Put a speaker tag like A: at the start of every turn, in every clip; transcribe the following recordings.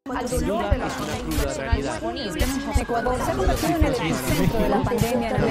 A: Al dolor de los personales Ecuador se ha convertido en el epicentro de la pandemia en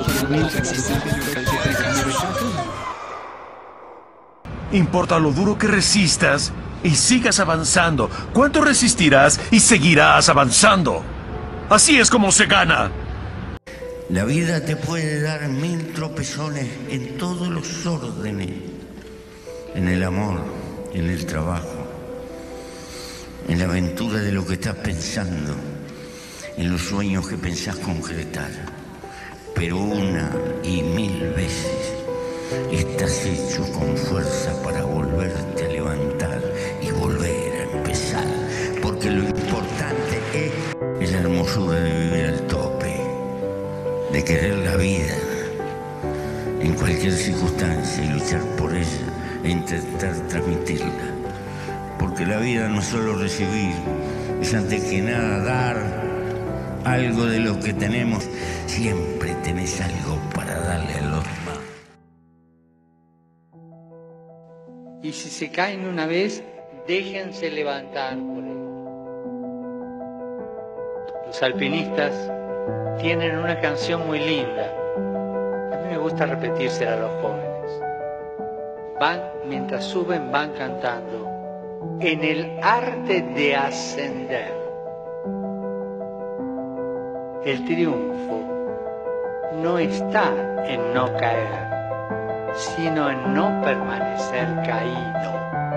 B: Importa lo duro que resistas y sigas avanzando. ¿Cuánto resistirás y seguirás avanzando? Así es como se gana.
C: La vida te puede dar 1000 tropezones en todos los órdenes. En el amor, en el trabajo, en la aventura de lo que estás pensando, en los sueños que pensás concretar. Pero 1 y 1000 veces estás hecho con fuerza para volverte a levantar y volver a empezar. Porque lo importante es la hermosura de vivir al tope, de querer la vida en cualquier circunstancia y luchar por ella e intentar transmitirla. Porque la vida no es solo recibir, es antes que nada dar algo de lo que tenemos. Siempre tenés algo para darle a los demás.
D: Y si se caen una vez, déjense levantar por él. Los alpinistas tienen una canción muy linda. A mí me gusta repetírsela a los jóvenes. Mientras suben, van cantando. En el arte de ascender, el triunfo no está en no caer, sino en no permanecer caído.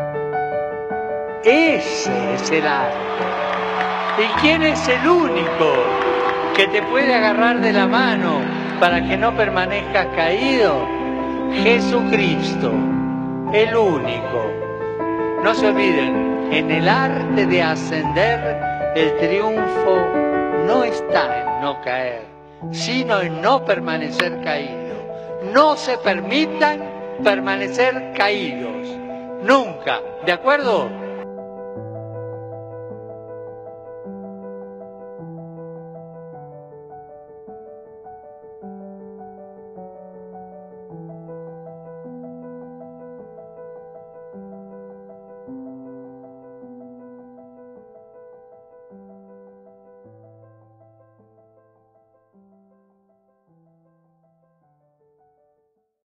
D: Ese es el arte. ¿Y quién es el único que te puede agarrar de la mano para que no permanezcas caído? Jesucristo, el único. No se olviden, en el arte de ascender, el triunfo no está en no caer, sino en no permanecer caído. No se permitan permanecer caídos, nunca, ¿de acuerdo?